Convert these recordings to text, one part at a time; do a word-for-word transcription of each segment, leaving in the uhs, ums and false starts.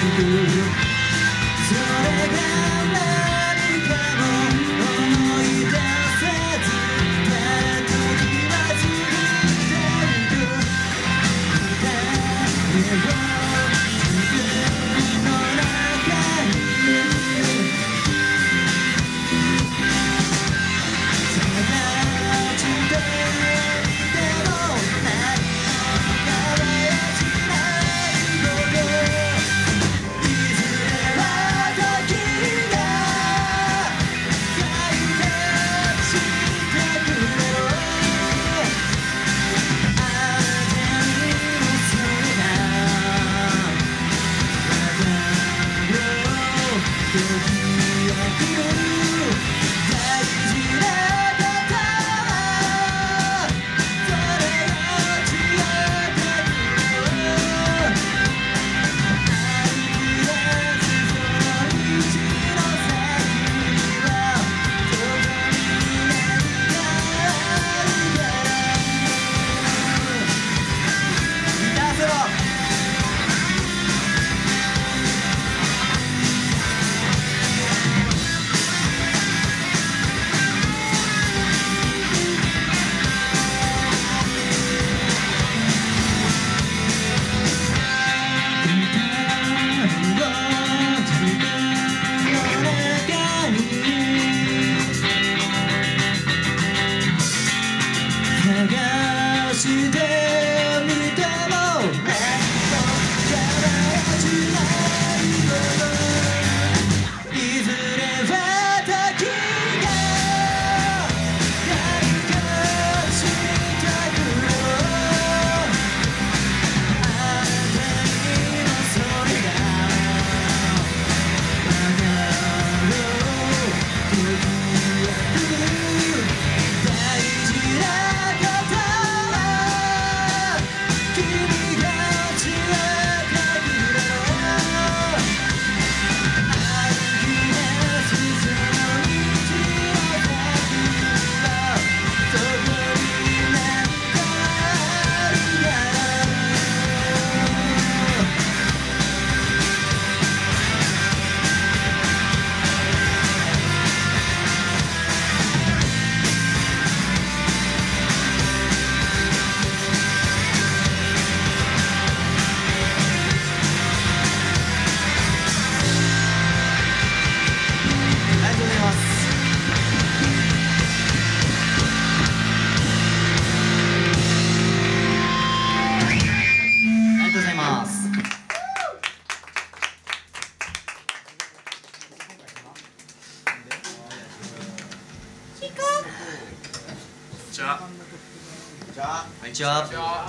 こんにちは。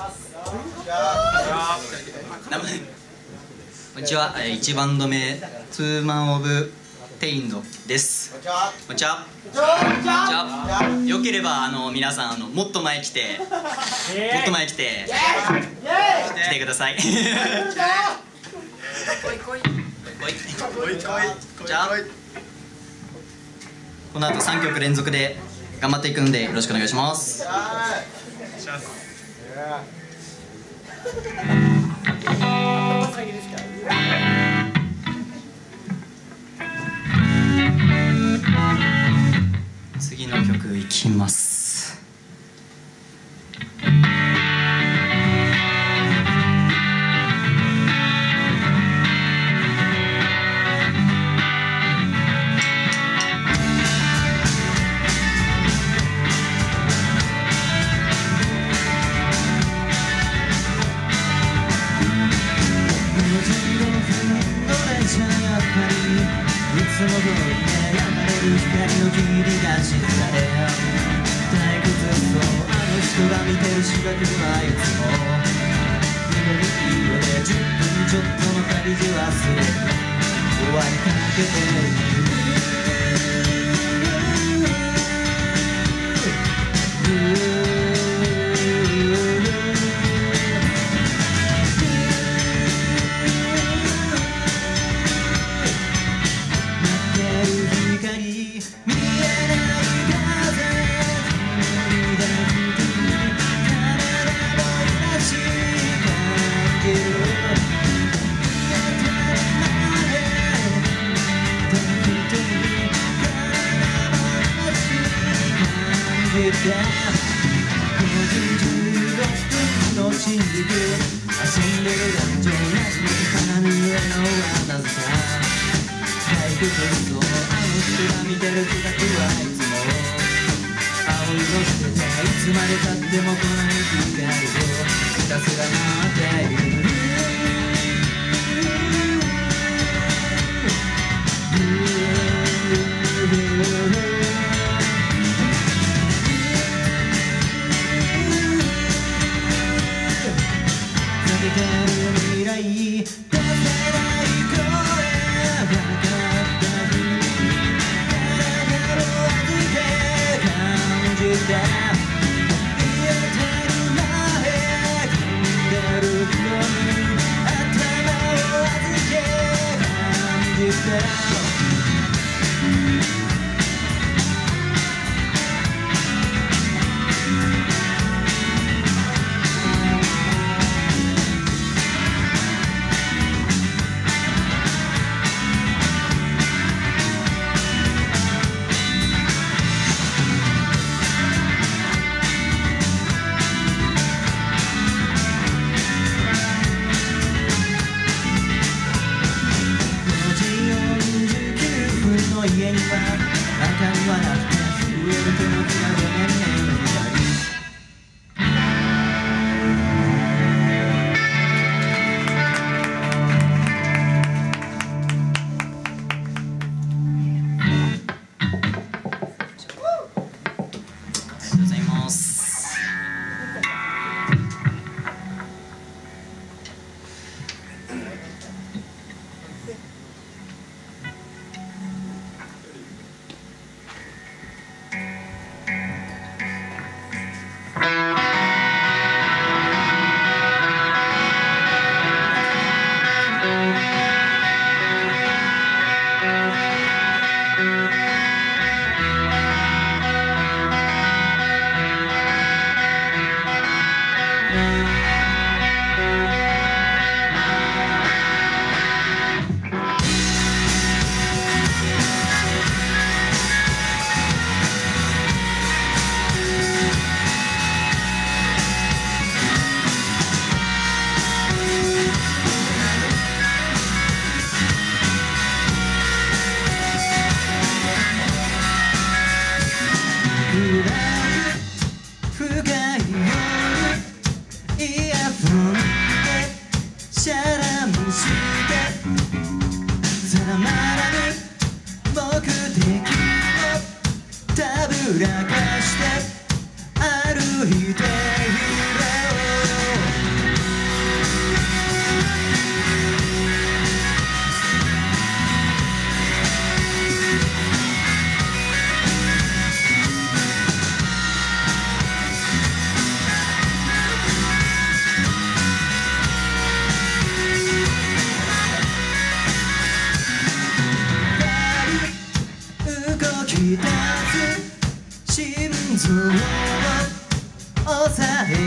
こんにちは。いちバンド目ツーマンオブテインドです。こんにちは。こんにちは。よければあの皆さんあのもっと前来てもっと前来て来てください。こいこいこいこいこい。じゃあこの後さんきょく連続で頑張っていくんでよろしくお願いします。次の曲いきます。 いつも通りで流れる光の霧が静かで退屈そうあの人が見てる四角はいつも緑色でじゅっぷんちょっとの旅路忘れ終わりかけてじて遊んでる男女なじみからぬ笑顔はなぜか退屈そうあの人が見てる自宅はいつも青色してていつまでたっても来ない光をひたすら待っている未来出せない声分かったふり体の預け感じた見えてる前飛んでる人に頭を預け感じた家には明かりはなくて震える手のひらでねんねんの裏かして歩いている動き出す心臓を抑えて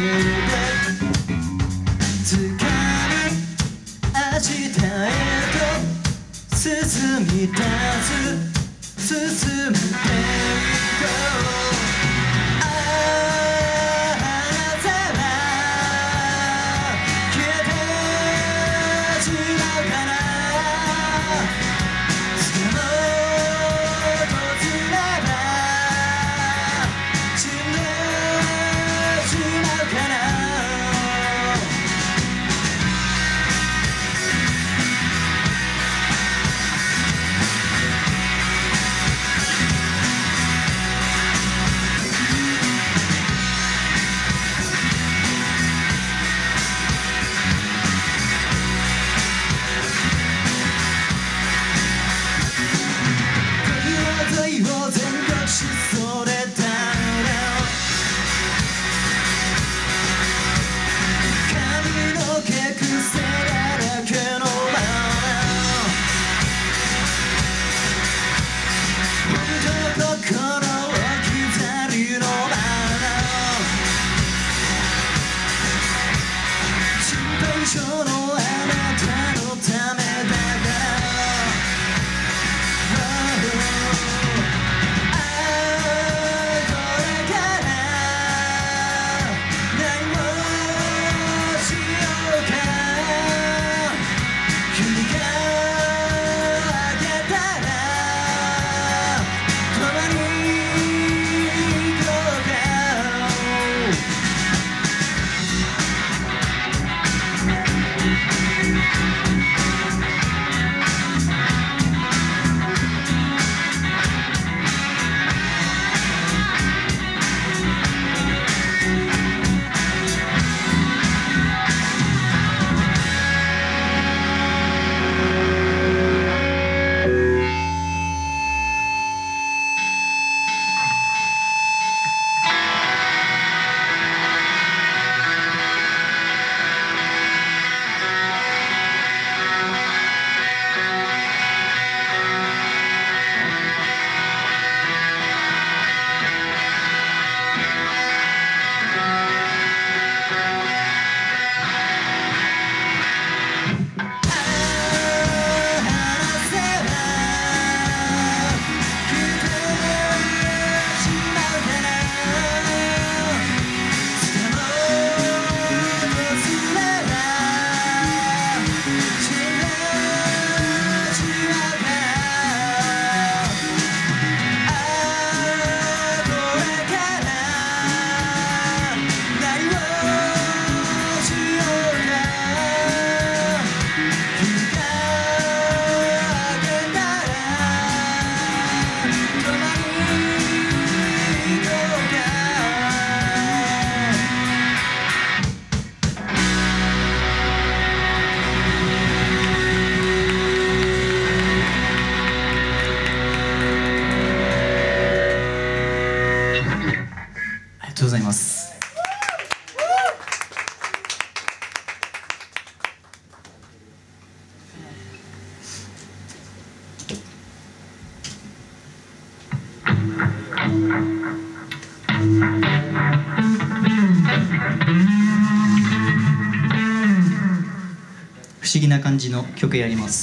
掴み明日へと進み出す進んでいこうあなたは消えてしまうかな掴もうとすれば死んでしまうかな恋を全力疾走で倒れ髪の毛くせだらけのまま本当心を置き去りのまま心配性のあなたのためだからこれから何も思議な感じの曲やります。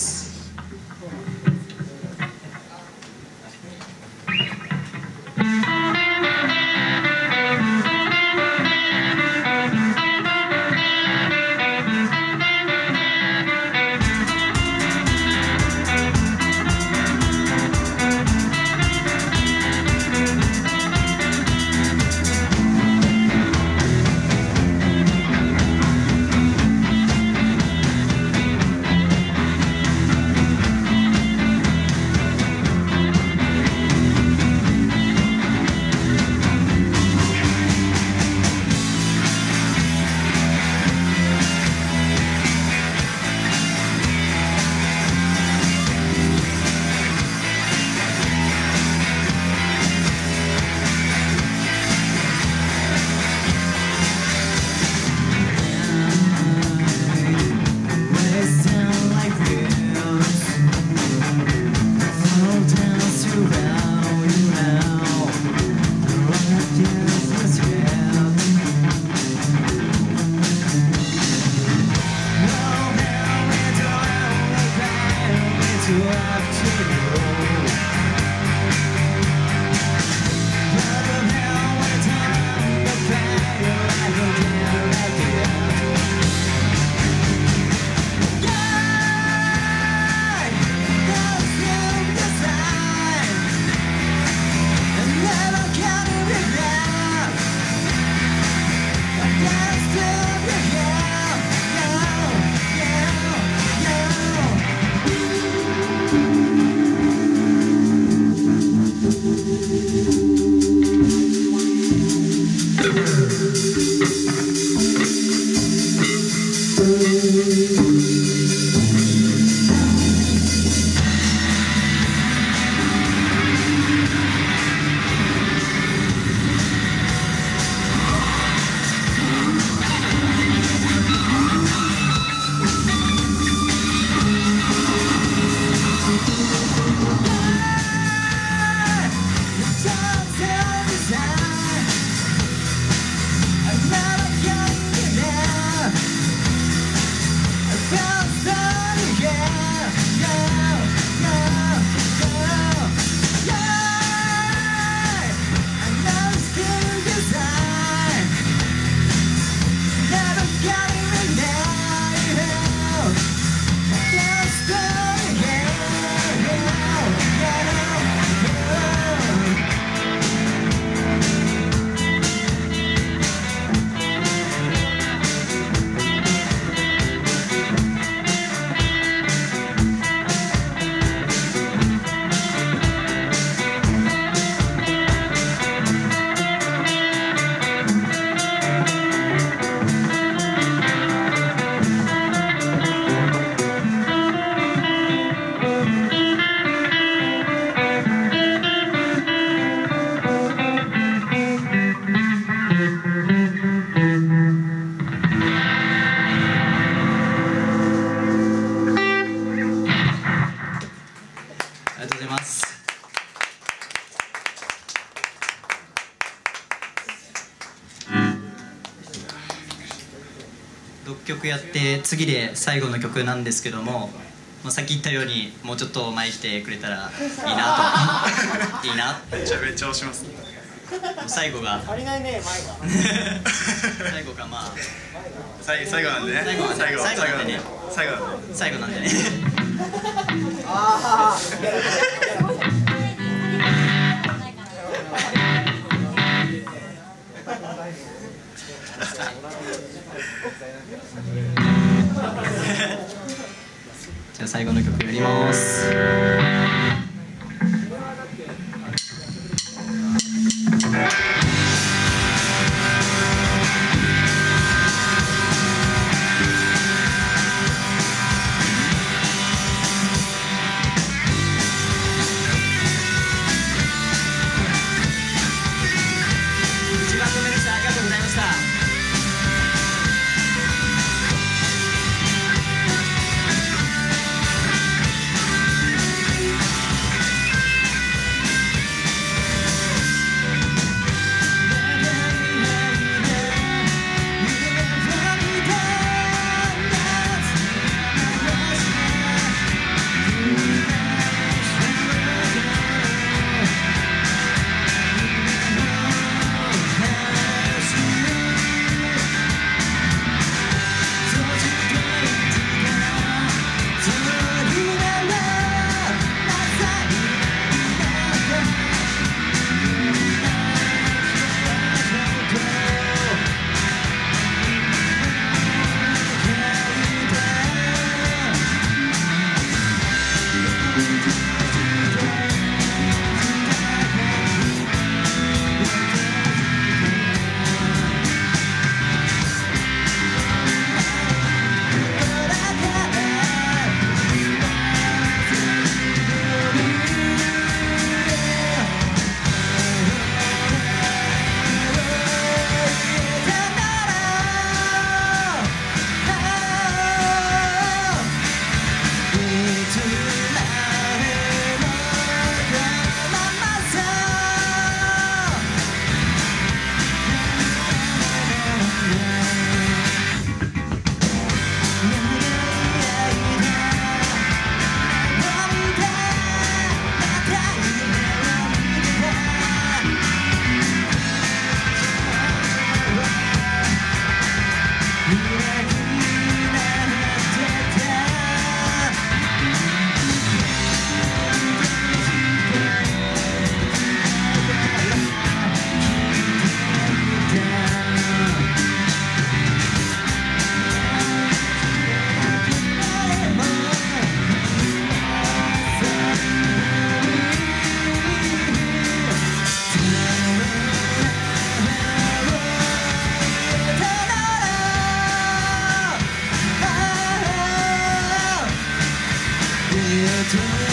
ろっきょくやって次で最後の曲なんですけども、まあ、さっき言ったようにもうちょっと前来てくれたらいいなといいなめちゃめちゃ押します。 最後が足りないね、前が最後がまあ最最後なんでね最後なんで最後最後なんでね最後なんで最後なんでねああじゃあ最後の曲やります。一番止めでした。ありがとうございました。 と